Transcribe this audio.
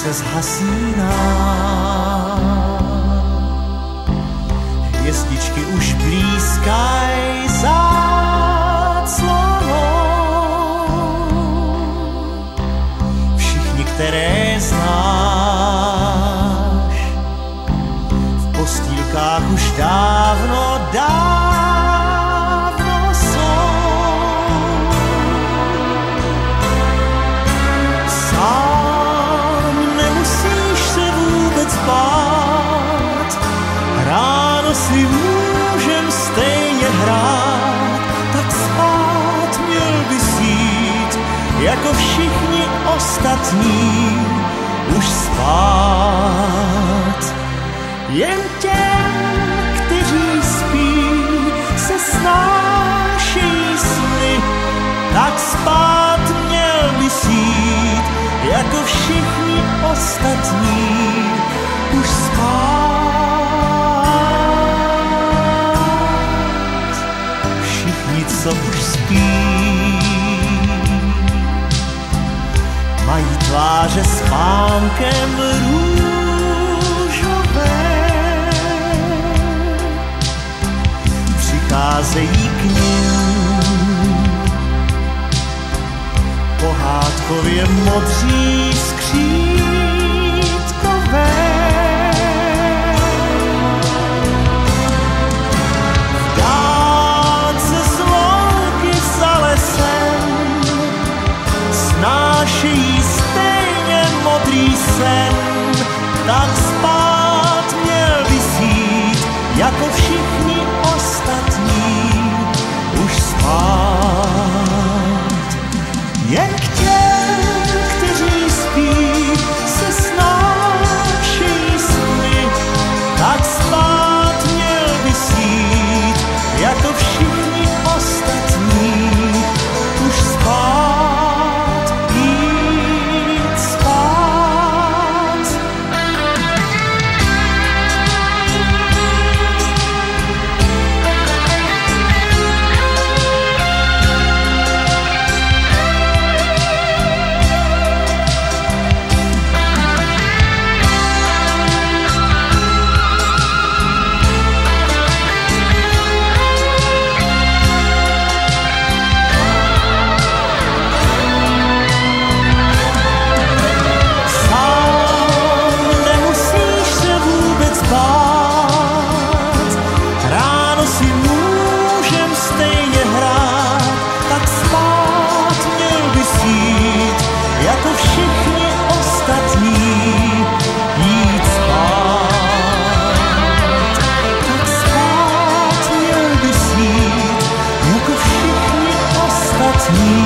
se zhasíná. Hvězdičky už blízkaj záclonou. Všichni, které znáš, v postýlkách už dávno jsou. Sám nemusíš se vůbec bát, ráno si můžem stejně hrát, tak spát měl bys jít, jako všichni ostatní už spát. Jen těm, kteří spí, se snášejí sny, tak spát měl bys jít, jako všichni ostatní už spát. Všichni, co už spí, mají tváře s spánkem růžové. Přicházejí k nim pohádkově modří skřítkové. V dálce z louky za lesem snášejí stejně modrý sen, tak spát měl bys jít, jako všichni ostatní už spát. Jen k těm, kteří spí, se snášejí sny, tak spát měl bys jít, jako všichni ostatní už spát, jít spát. Jako všichni ostatní jít spát, tak spát měl bys jít, jako všichni ostatní.